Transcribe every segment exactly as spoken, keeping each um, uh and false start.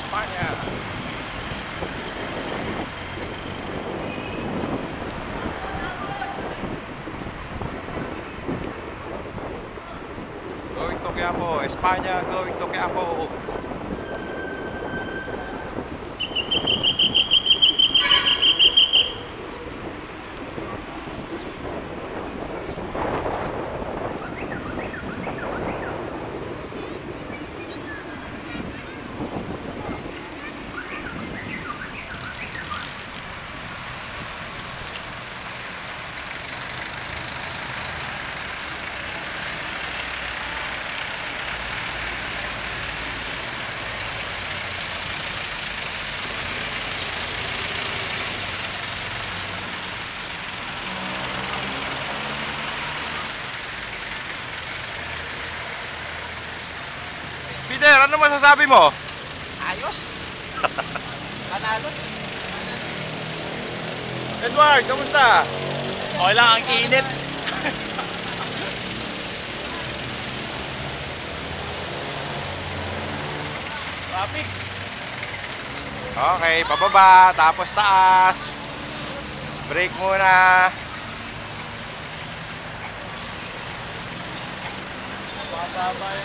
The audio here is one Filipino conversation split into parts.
Espana. Going to Quiapo, Espana going to Quiapo. Peter, ano masasabi mo? Ayos. Panalo. Edward, kamusta? Okay lang, ang init. Traffic. Okay, pababa, tapos taas. Brake muna. Bababa yun.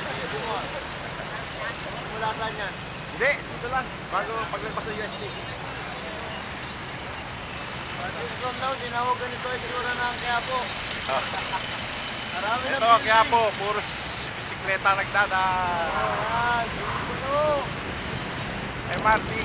Mula saan yan? Hindi, dito lang. Bago paglagpas sa U S D. From now, tinawag ganito ay siguro na ang Quiapo. Marami na Ito, Quiapo, puro bisikleta nagdadaan. Ah, dito. M R T.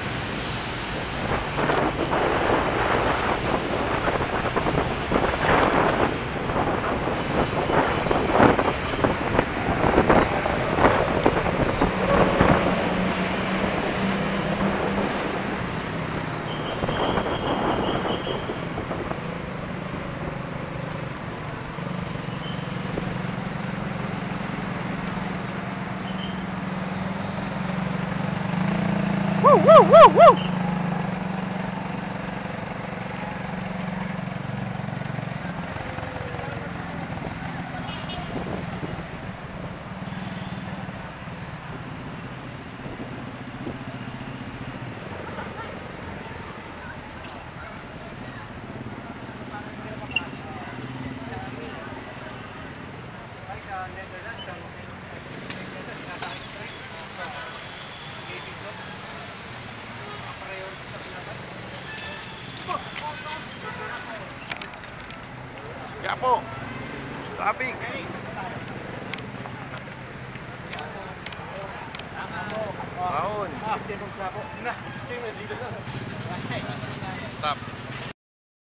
Woo, woo, woo, woo! Quiapo, traffic. Baon. Ah, stay from Quiapo. Na, stay with leader. Stop.